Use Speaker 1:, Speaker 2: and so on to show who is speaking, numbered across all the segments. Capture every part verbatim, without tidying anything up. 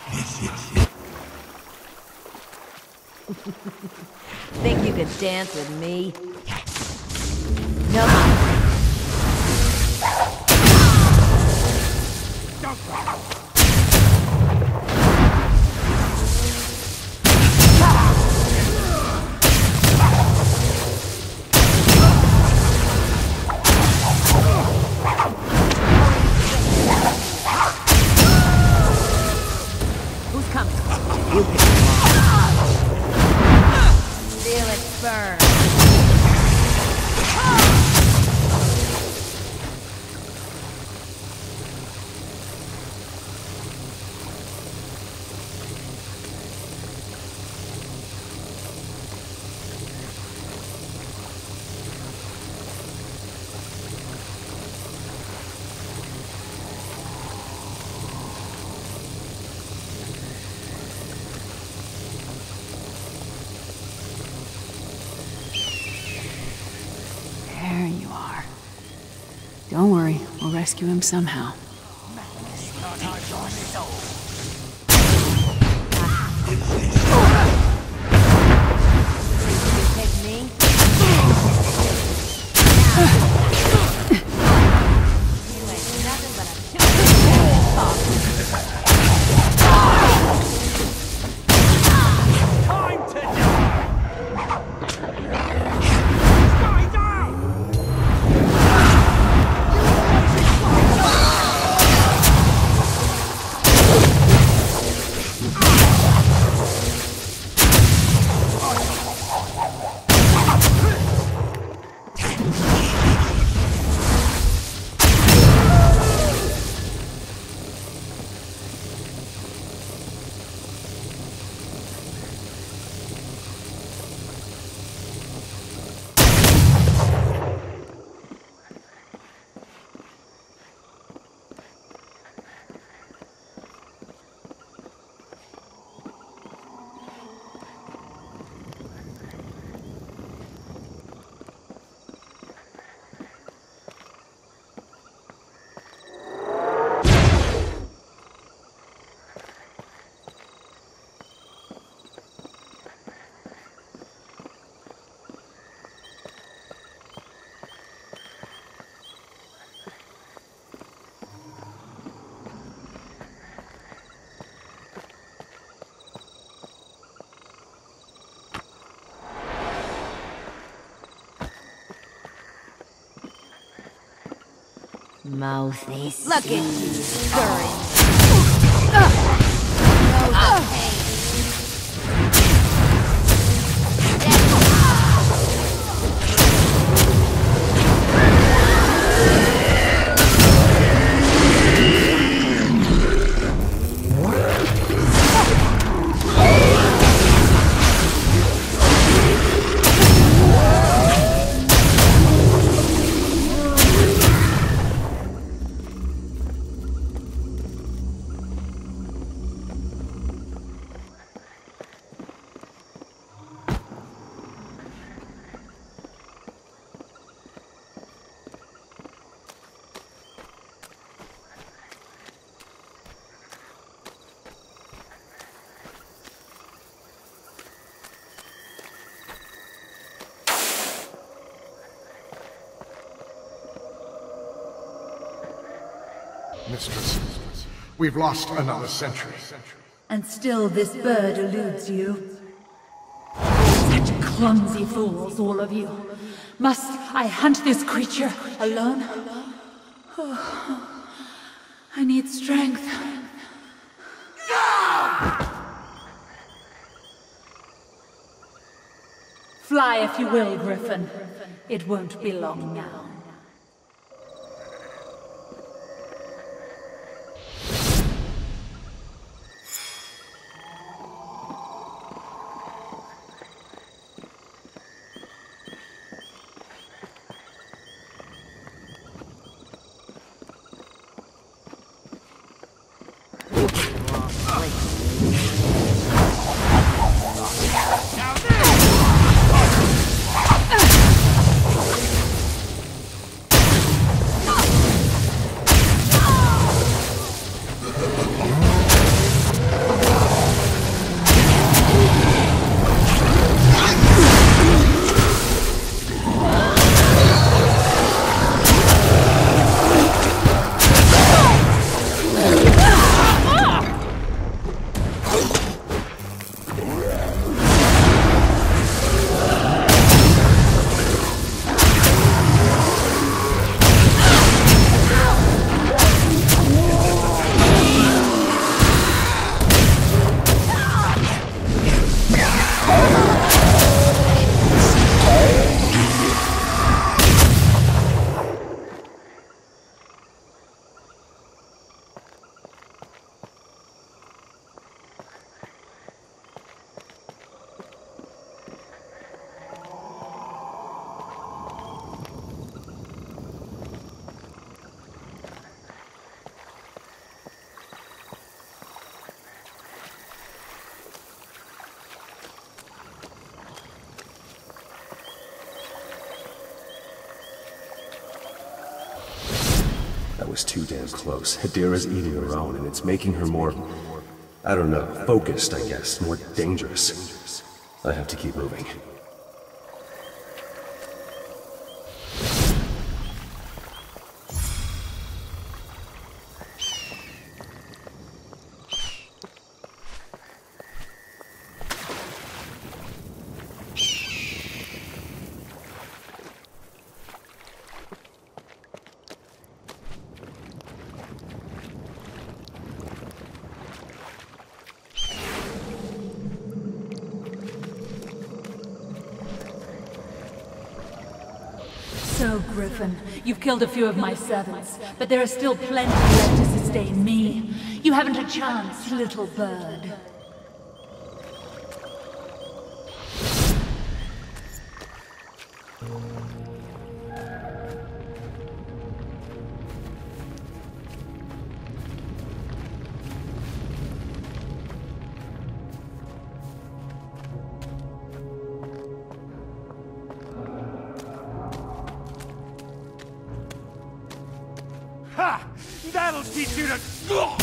Speaker 1: Think you could dance with me? No mind. Who's coming? You pick them up. Feel it burn.
Speaker 2: There you are. Don't worry, we'll rescue him somehow.
Speaker 1: Take me? You ain't nothing but a two-headed talk.
Speaker 3: Time to die! Guy down!
Speaker 1: Mouthy. Look at you, scurrying. Know the pain.
Speaker 4: Mistress, we've lost another century.
Speaker 5: And still this bird eludes you. Such clumsy fools, all of you. Must I hunt this creature alone? Oh, I need strength. Fly if you will, Griffin. It won't be long now.
Speaker 6: was too damn close. Adira's eating her own, and it's making her more... I don't know, focused, I guess. More dangerous. I have to keep moving.
Speaker 5: So, Griffin, you've killed a few of my servants, but there are still plenty left to sustain me. You haven't a chance, little bird.
Speaker 3: Ha! That'll teach you to...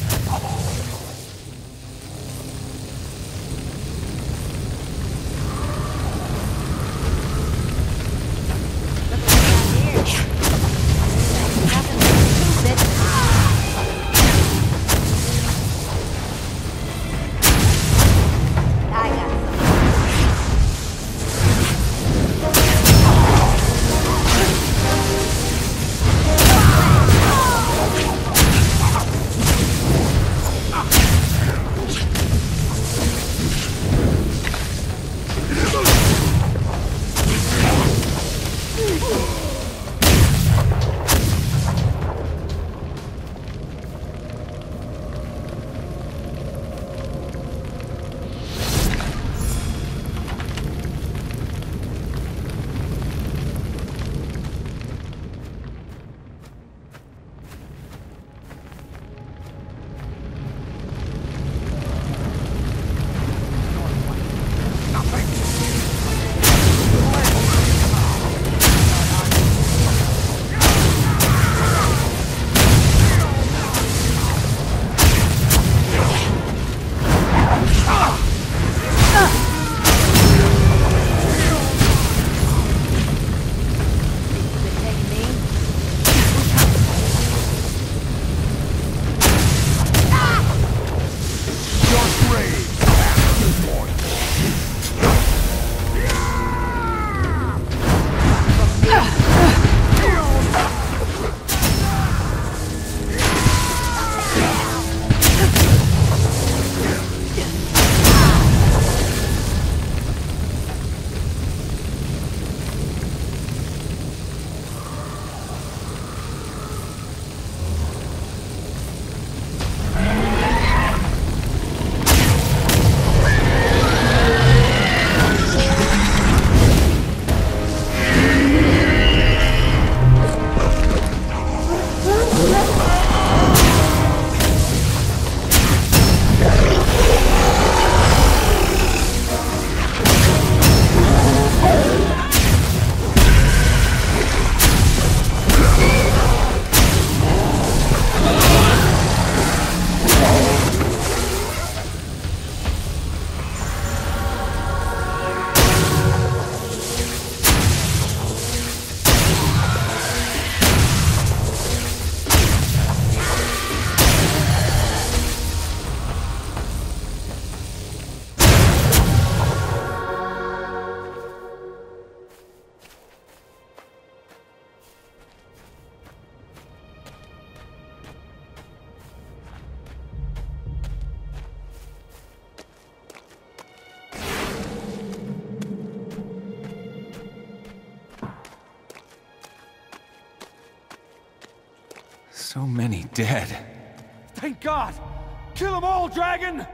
Speaker 7: So many dead.
Speaker 3: Thank God! Kill them all, dragon!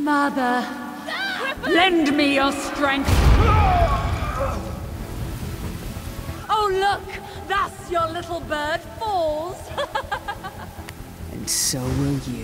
Speaker 5: Mother, lend me your strength. Oh, look! Thus your little bird falls.
Speaker 2: And so will you.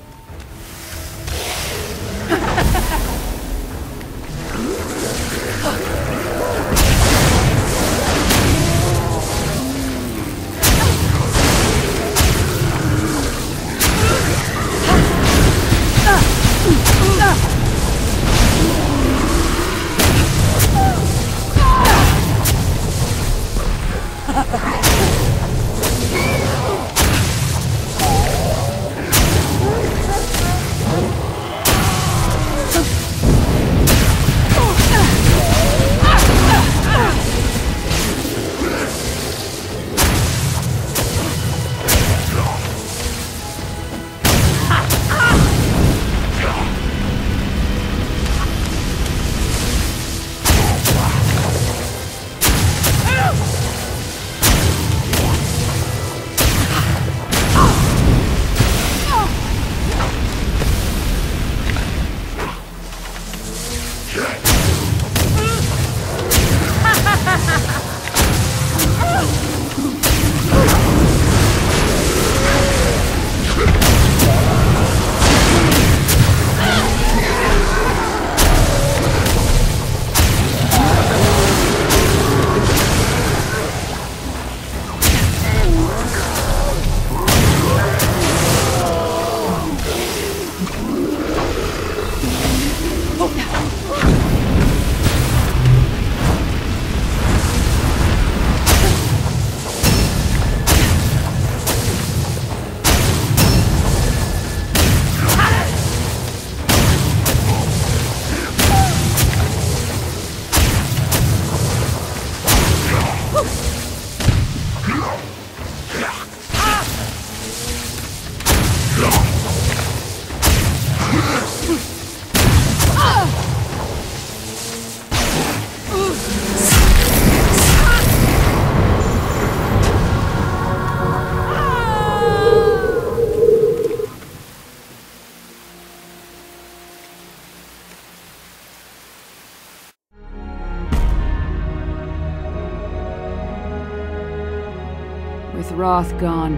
Speaker 2: With Roth gone,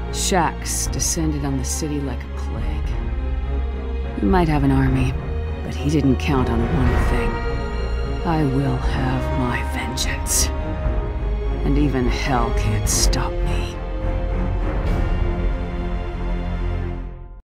Speaker 2: Shaxx descended on the city like a plague. He might have an army, but he didn't count on one thing. I will have my vengeance. And even hell can't stop me.